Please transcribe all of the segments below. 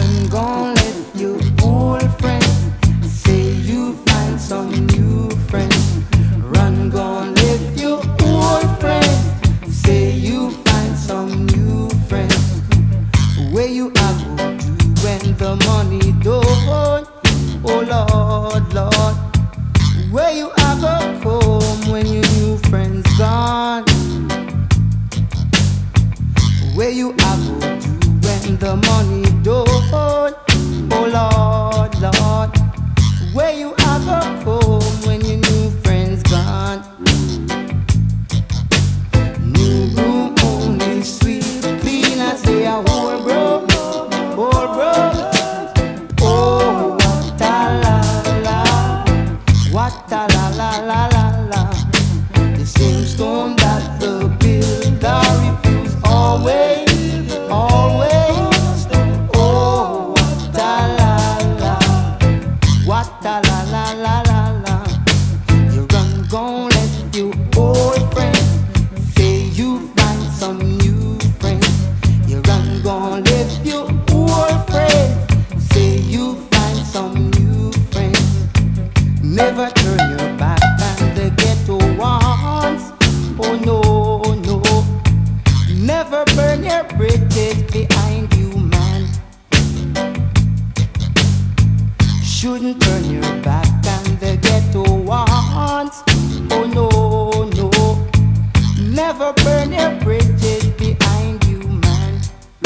run gon' let your old friends say you find some new friends. Run gon' let your old friends say you find some new friends. Where you are go to when the money don't? Oh Lord, Lord. Where you are go home when your new friends gone? Where you are go to when the money don't? Oh Lord, Lord. Where you are go home when your new friends gone? New room only sweet, clean as they are whole bro, whole bro. Oh, what a la la, what a la la la la la. The same stone that the builder refused always, always. Oh, what a la la, what a la la la la la. You run gon' let your old friends say you find some new friends. You run gon' let your old friends say you find some new friends. Never turn your back on the ghetto ones. Oh no, no. Never burn your bridges behind you, man. Shouldn't turn your back on the ghetto ones. Oh no, no. Never burn your bridges behind you, man.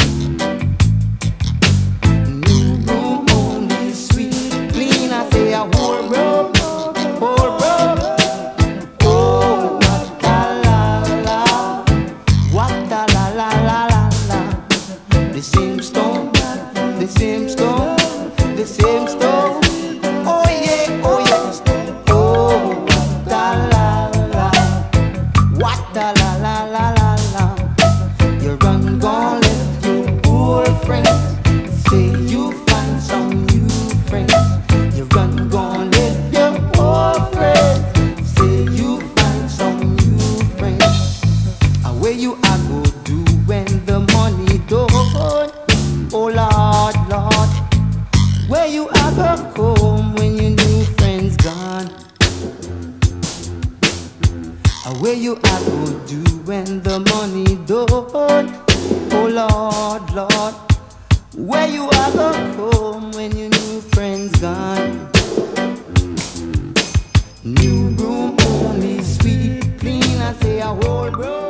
New room only sweet, clean as a whole bro, whole bro. Oh, what a la la, what a la la la la la. The same stone, the same stone, the same stone. Oh yeah, oh yeah. Oh, what a la la, what a la la la la la. You run gon' let your old friends say you find some new friends. You run gon' let your old friends say you find some new friends. And where you are go do when the money don't? Oh Lord, Lord. Where you are go home when your new friends gone? And where you are go do when the money don't? Oh Lord, Lord. Where you are go home when your new friends gone? New room only sweet, clean as a whole bro.